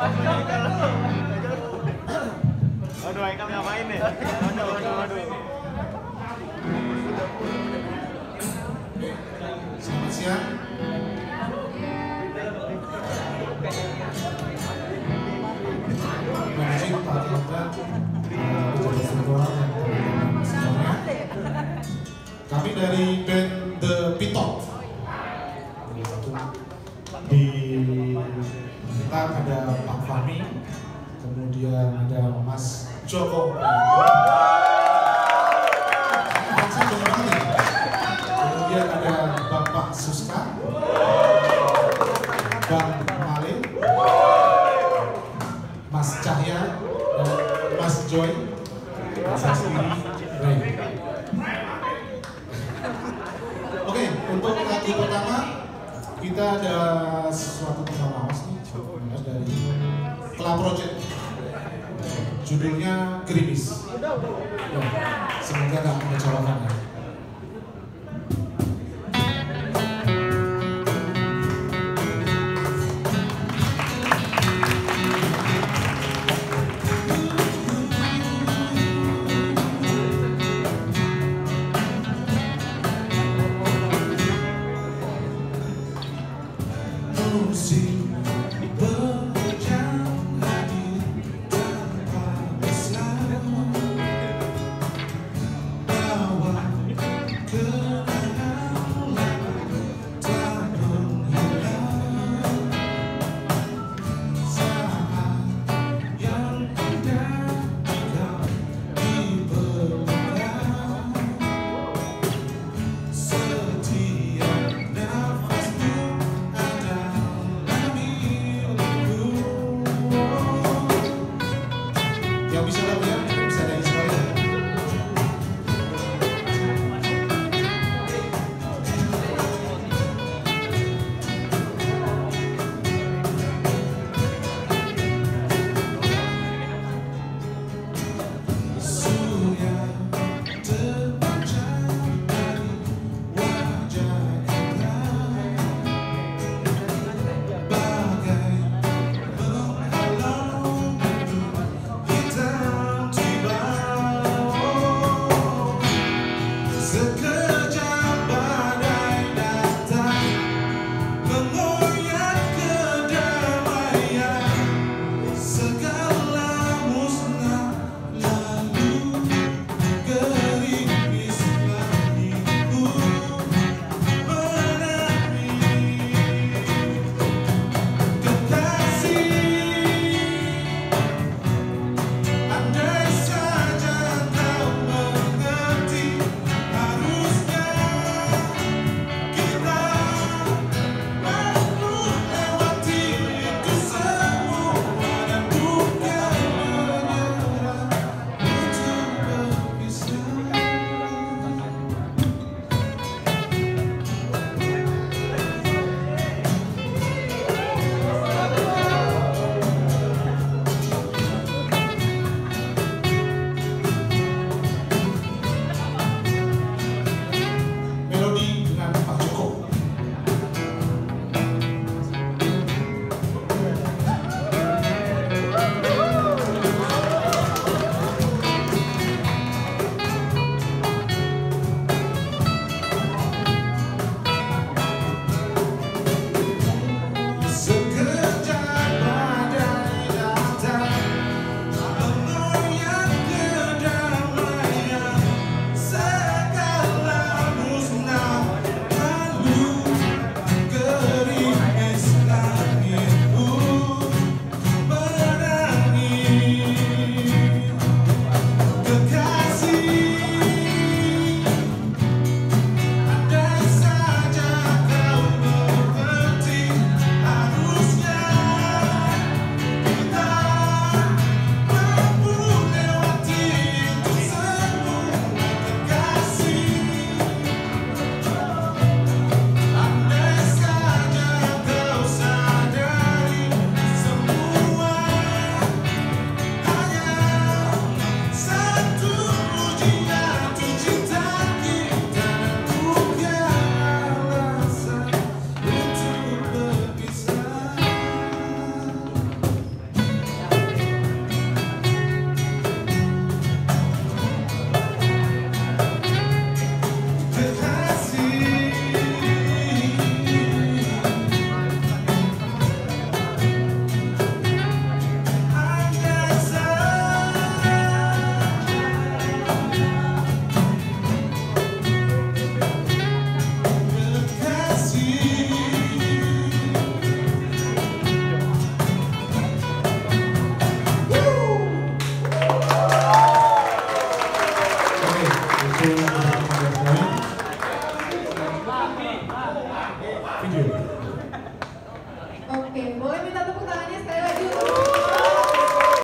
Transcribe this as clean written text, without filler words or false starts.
Aduh, Haikal ngapain nih? Aduh. Selamat siang. Izin Pak Direktur, pejabat struktural dan teman-teman semuanya. Kami dari band The Pitok. Di kita ada Pak Fahmi, kemudian ada Mas Joko. Kemudian ada Bapak Suska, Bang Male, Mas Cahya, dan Mas Joy, saya sendiri, Ray. Oke, untuk lagu pertama kita ada sesuatu tentang Mas nih, dari Club Project. Judulnya Gerimis. Ya, semoga nggak mengecewakan ya.